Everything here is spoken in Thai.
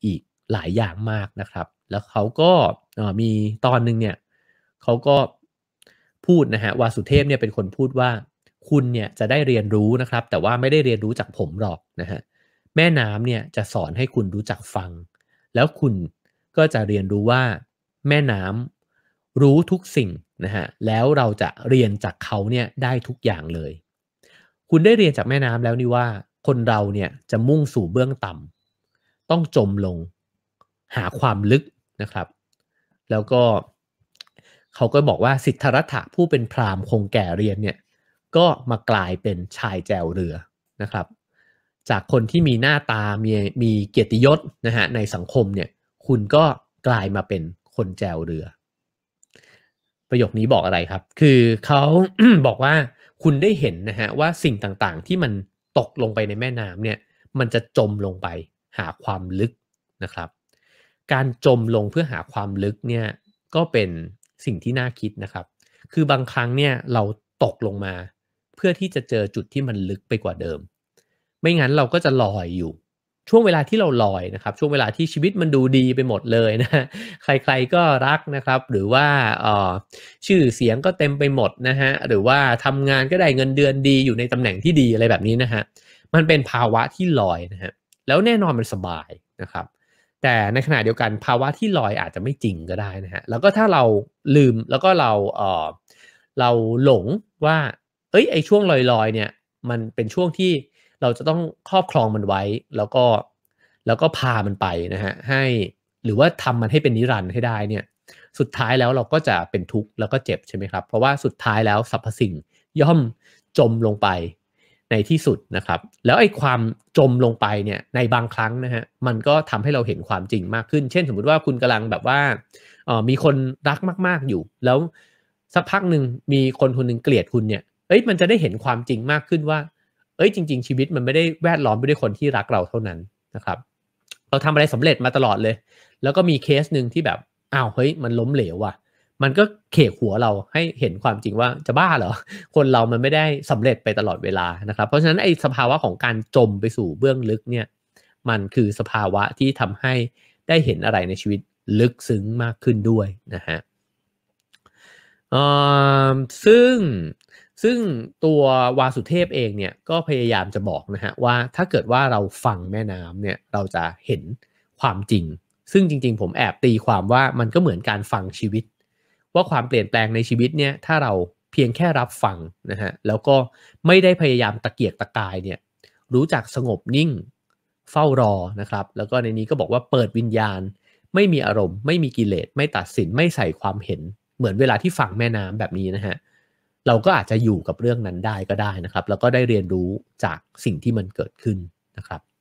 อีกหลายอย่างมากนะครับแล้วเขาก็มีตอนหนึ่งเนี่ยเขาก็พูดนะฮะวาสุเทพเนี่ยเป็นคนพูดว่าคุณเนี่ยจะได้เรียนรู้นะครับแต่ว่าไม่ได้เรียนรู้จากผมหรอกนะฮะแม่น้ำเนี่ยจะสอนให้คุณรู้จักฟังแล้วคุณก็จะเรียนรู้ว่าแม่น้ำรู้ทุกสิ่งนะฮะแล้วเราจะเรียนจากเขาเนี่ยได้ทุกอย่างเลยคุณได้เรียนจากแม่น้ำแล้วนี่ว่าคนเราเนี่ยจะมุ่งสู่เบื้องต่ำต้องจมลงหาความลึกนะครับแล้วก็เขาก็บอกว่าสิทธัตถะผู้เป็นพราหมณ์คงแก่เรียนเนี่ยก็มากลายเป็นชายแจวเรือนะครับจากคนที่มีหน้าตามีเกียรติยศนะฮะในสังคมเนี่ยคุณก็กลายมาเป็นคนแจวเรือประโยคนี้บอกอะไรครับคือเขา บอกว่าคุณได้เห็นนะฮะว่าสิ่งต่างๆที่มันตกลงไปในแม่น้ำเนี่ยมันจะจมลงไปหาความลึกนะครับการจมลงเพื่อหาความลึกเนี่ยก็เป็นสิ่งที่น่าคิดนะครับคือบางครั้งเนี่ยเราตกลงมาเพื่อที่จะเจอจุดที่มันลึกไปกว่าเดิมไม่งั้นเราก็จะลอยอยู่ช่วงเวลาที่เราลอยนะครับช่วงเวลาที่ชีวิตมันดูดีไปหมดเลยนะ ใครๆก็รักนะครับหรือว่าชื่อเสียงก็เต็มไปหมดนะฮะหรือว่าทำงานก็ได้เงินเดือนดีอยู่ในตำแหน่งที่ดีอะไรแบบนี้นะฮะมันเป็นภาวะที่ลอยนะฮะแล้วแน่นอนมันสบายนะครับแต่ในขณะเดียวกันภาวะที่ลอยอาจจะไม่จริงก็ได้นะฮะแล้วก็ถ้าเราลืมแล้วก็เราหลงว่าไอ้ช่วงลอยๆเนี่ยมันเป็นช่วงที่เราจะต้องครอบครองมันไว้แล้วก็พามันไปนะฮะให้หรือว่าทำมันให้เป็นนิรันดร์ให้ได้เนี่ยสุดท้ายแล้วเราก็จะเป็นทุกข์แล้วก็เจ็บใช่ไหมครับเพราะว่าสุดท้ายแล้วสรรพสิ่งย่อมจมลงไปในที่สุดนะครับแล้วไอ้ความจมลงไปเนี่ยในบางครั้งนะฮะมันก็ทำให้เราเห็นความจริงมากขึ้นเช่นสมมุติว่าคุณกำลังแบบว่ามีคนรักมากๆอยู่แล้วสักพักหนึ่งมีคนคนหนึ่งเกลียดคุณเนี่ยมันจะได้เห็นความจริงมากขึ้นว่าจริงๆชีวิตมันไม่ได้แวดล้อมไปด้วยคนที่รักเราเท่านั้นนะครับเราทำอะไรสำเร็จมาตลอดเลยแล้วก็มีเคสหนึ่งที่แบบอ้าวเฮ้ยมันล้มเหลวว่ะมันก็เขกหัวเราให้เห็นความจริงว่าจะบ้าเหรอคนเรามันไม่ได้สำเร็จไปตลอดเวลานะครับเพราะฉะนั้นไอ้สภาวะของการจมไปสู่เบื้องลึกเนี่ยมันคือสภาวะที่ทำให้ได้เห็นอะไรในชีวิตลึกซึ้งมากขึ้นด้วยนะฮะเอ่อซึ่งซึ่งตัววาสุเทพเองเนี่ยก็พยายามจะบอกนะฮะว่าถ้าเกิดว่าเราฟังแม่น้ำเนี่ยเราจะเห็นความจริงซึ่งจริงๆผมแอบตีความว่ามันก็เหมือนการฟังชีวิตว่าความเปลี่ยนแปลงในชีวิตเนี่ยถ้าเราเพียงแค่รับฟังนะฮะแล้วก็ไม่ได้พยายามตะเกียกตะกายเนี่ยรู้จักสงบนิ่งเฝ้ารอนะครับแล้วก็ในนี้ก็บอกว่าเปิดวิญญาณไม่มีอารมณ์ไม่มีกิเลสไม่ตัดสินไม่ใส่ความเห็นเหมือนเวลาที่ฟังแม่น้ำแบบนี้นะฮะ เราก็อาจจะอยู่กับเรื่องนั้นได้ก็ได้นะครับแล้วก็ได้เรียนรู้จากสิ่งที่มันเกิดขึ้นนะครับ